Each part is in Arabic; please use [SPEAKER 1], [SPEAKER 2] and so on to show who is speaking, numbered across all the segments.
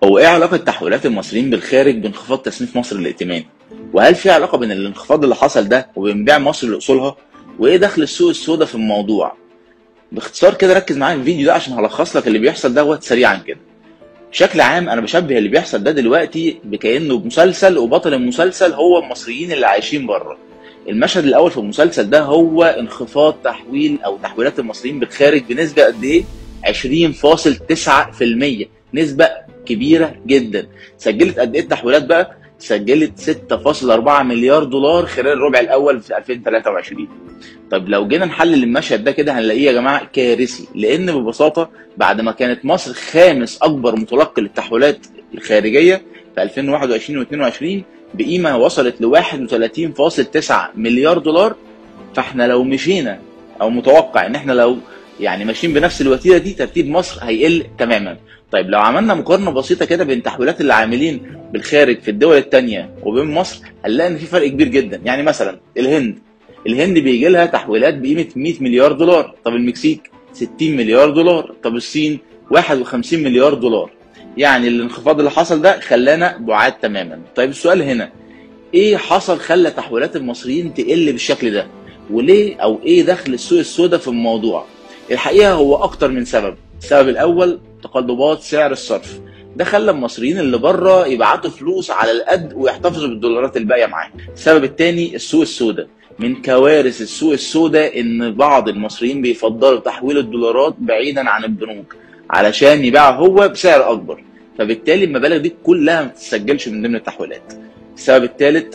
[SPEAKER 1] هو ايه علاقة تحويلات المصريين بالخارج بانخفاض تصنيف مصر الائتماني؟ وهل في علاقة بين الانخفاض اللي حصل ده وبين بيع مصر لأصولها؟ وايه دخل السوق السوداء في الموضوع؟ باختصار كده ركز معايا في الفيديو ده عشان هلخص لك اللي بيحصل دوت سريعا كده. بشكل عام انا بشبه اللي بيحصل ده دلوقتي بكأنه مسلسل، وبطل المسلسل هو المصريين اللي عايشين بره. المشهد الاول في المسلسل ده هو انخفاض تحويلات المصريين بالخارج بنسبة قد ايه؟ 20.9%، نسبة كبيرة جدا. سجلت قد ايه التحويلات بقى؟ سجلت 6.4 مليار دولار خلال الربع الاول في 2023. طب لو جينا نحلل المشهد ده كده هنلاقيه يا جماعه كارثي، لان ببساطه بعد ما كانت مصر خامس اكبر متلقي للتحويلات الخارجيه في 2021 و22 بقيمه وصلت ل 31.9 مليار دولار، فاحنا لو مشينا او متوقع ان احنا لو ماشيين بنفس الوتيره دي ترتيب مصر هيقل تماما. طيب لو عملنا مقارنه بسيطه كده بين تحويلات اللي عاملين بالخارج في الدول الثانيه وبين مصر هنلاقي ان في فرق كبير جدا. يعني مثلا الهند بيجي لها تحويلات بقيمه 100 مليار دولار، طب المكسيك 60 مليار دولار، طب الصين 51 مليار دولار. يعني الانخفاض اللي حصل ده خلانا بعاد تماما. طيب السؤال هنا ايه حصل خلى تحويلات المصريين تقل بالشكل ده؟ وليه او ايه دخل السوق السوداء في الموضوع؟ الحقيقه هو اكتر من سبب. السبب الاول تقلبات سعر الصرف، ده خلى المصريين اللي بره يبعتوا فلوس على القد ويحتفظوا بالدولارات الباقيه معاهم. السبب الثاني السوق السوداء. من كوارث السوق السوداء ان بعض المصريين بيفضلوا تحويل الدولارات بعيدا عن البنوك علشان يبيعها هو بسعر اكبر، فبالتالي المبالغ دي كلها ما بتتسجلش من ضمن التحويلات. السبب الثالث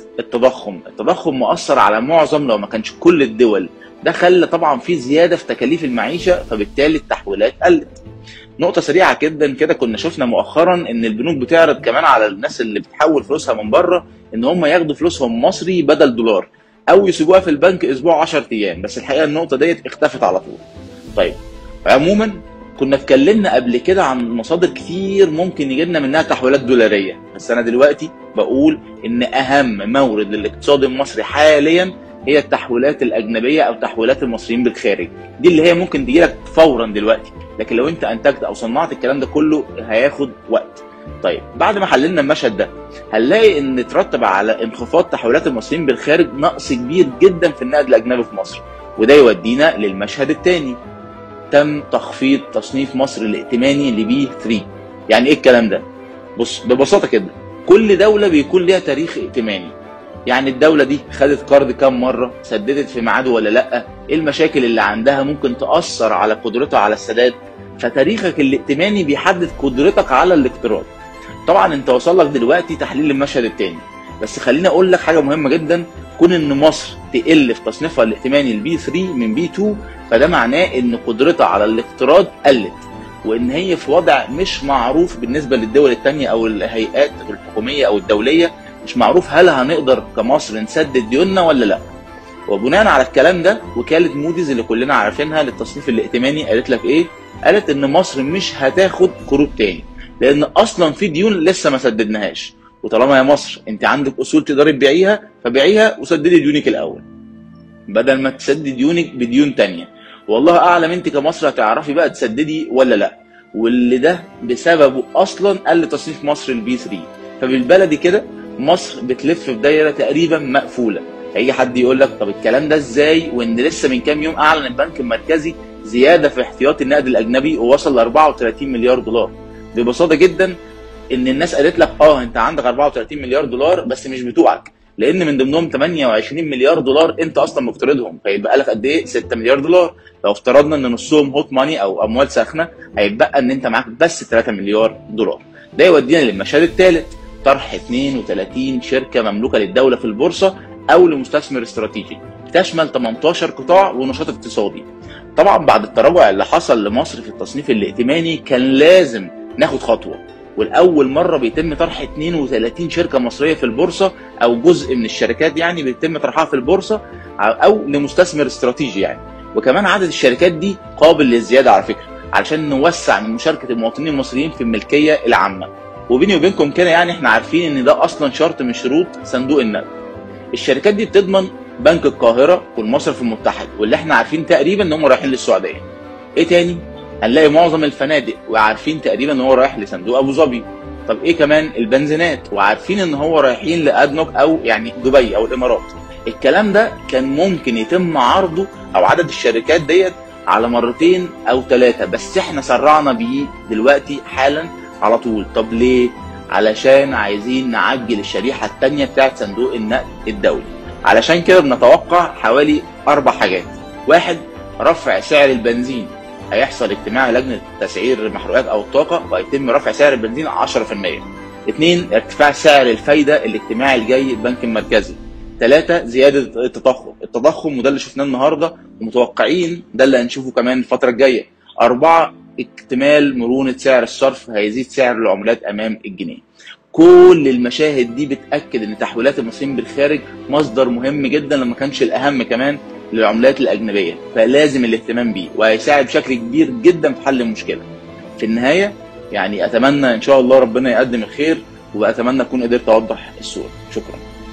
[SPEAKER 1] التضخم مؤثر على معظم لو ما كانش كل الدول، ده خلى طبعا في زياده في تكاليف المعيشه، فبالتالي التحويلات قلت. نقطه سريعه جدا كده، كنا شفنا مؤخرا ان البنوك بتعرض كمان على الناس اللي بتحول فلوسها من بره ان هم ياخدوا فلوسهم مصري بدل دولار، او يسيبوها في البنك اسبوع 10 ايام، بس الحقيقه النقطه ديت اختفت على طول. طيب عموما كنا اتكلمنا قبل كده عن مصادر كتير ممكن يجيلنا منها تحويلات دولاريه، بس انا دلوقتي بقول ان اهم مورد للاقتصاد المصري حاليا هي التحويلات الاجنبيه او تحويلات المصريين بالخارج، دي اللي هي ممكن تجيلك فورا دلوقتي، لكن لو انت انتجت او صنعت الكلام ده كله هياخد وقت. طيب بعد ما حللنا المشهد ده هنلاقي ان ترتب على انخفاض تحويلات المصريين بالخارج نقص كبير جدا في النقد الاجنبي في مصر، وده يودينا للمشهد الثاني. تم تخفيض تصنيف مصر الائتماني لبي 3. يعني ايه الكلام ده؟ بص ببساطه كده، كل دوله بيكون ليها تاريخ ائتماني، يعني الدوله دي خدت قرض كام مره، سددت في ميعاده ولا لا، ايه المشاكل اللي عندها ممكن تاثر على قدرتها على السداد، فتاريخك الائتماني بيحدد قدرتك على الاقتراض. طبعا انت وصل لك دلوقتي تحليل المشهد الثاني، بس خليني اقول لك حاجه مهمه جدا، كون ان مصر تقل في تصنيفها الائتماني البي 3 من بي 2، فده معناه ان قدرتها على الاقتراض قلت، وان هي في وضع مش معروف بالنسبه للدول الثانيه او الهيئات الحكوميه او الدوليه، مش معروف هل هنقدر كمصر نسدد ديوننا ولا لا. وبناء على الكلام ده وكاله موديز اللي كلنا عارفينها للتصنيف الائتماني قالت لك ايه؟ قالت ان مصر مش هتاخد قروض تاني، لان اصلا في ديون لسه ما سددناهاش، وطالما يا مصر انت عندك اصول تقدري تبيعيها فبيعيها وسددي ديونك الاول بدل ما تسددي ديونك بديون تانية. والله اعلم انت كمصر هتعرفي بقى تسددي ولا لا، واللي ده بسببه اصلا قل تصنيف مصر البي 3. فبالبلدي كده مصر بتلف في دايره تقريبا مقفوله. هيجي حد يقول لك طب الكلام ده ازاي وان لسه من كام يوم اعلن البنك المركزي زياده في احتياطي النقد الاجنبي ووصل ل 34 مليار دولار؟ ببساطه جدا ان الناس قالت لك انت عندك 34 مليار دولار بس مش بتوعك، لان من ضمنهم 28 مليار دولار انت اصلا مقترضهم، فيبقى لك قد ايه؟ 6 مليار دولار. لو افترضنا ان نصهم هوت ماني او اموال ساخنه هيبقى ان انت معاك بس 3 مليار دولار. ده يودينا للمشهد الثالث، طرح 32 شركه مملوكه للدوله في البورصه او لمستثمر استراتيجي، تشمل 18 قطاع ونشاط اقتصادي. طبعا بعد التراجع اللي حصل لمصر في التصنيف الائتماني كان لازم ناخد خطوه، والاول مره بيتم طرح 32 شركه مصريه في البورصه، او جزء من الشركات يعني بيتم طرحها في البورصه او لمستثمر استراتيجي يعني. وكمان عدد الشركات دي قابل للزياده على فكره، علشان نوسع من مشاركه المواطنين المصريين في الملكيه العامه. وبيني وبينكم كده يعني احنا عارفين ان ده اصلا شرط من شروط صندوق النقد. الشركات دي بتضمن بنك القاهره والمصرف المتحد، واللي احنا عارفين تقريبا ان هم رايحين للسعوديه. ايه تاني؟ هنلاقي معظم الفنادق وعارفين تقريبا ان هو رايح لصندوق ابو ظبي. طب ايه كمان؟ البنزينات، وعارفين ان هو رايحين لادنوك او يعني دبي او الامارات. الكلام ده كان ممكن يتم عرضه او عدد الشركات ديت على مرتين او 3، بس احنا سرعنا بيه دلوقتي حالا على طول. طب ليه؟ علشان عايزين نعجل الشريحة التانية بتاعت صندوق النقد الدولي. علشان كده بنتوقع حوالي 4 حاجات. 1، رفع سعر البنزين، هيحصل اجتماع لجنة تسعير المحروقات او الطاقة وهيتم رفع سعر البنزين 10%. 2، ارتفاع سعر الفايدة الاجتماعي الجاي البنك المركزي. 3، زيادة التضخم وده اللي شفناه النهاردة ومتوقعين ده اللي هنشوفه كمان الفترة الجاية. 4، اكتمال مرونة سعر الصرف، هيزيد سعر العملات أمام الجنيه. كل المشاهد دي بتأكد ان تحويلات المصريين بالخارج مصدر مهم جدا، لما كانش الأهم كمان للعملات الأجنبية، فلازم الاهتمام بيه وهيساعد بشكل كبير جدا في حل المشكلة. في النهاية يعني أتمنى إن شاء الله ربنا يقدم الخير، وأتمنى أكون قدرت أوضح الصورة. شكرا.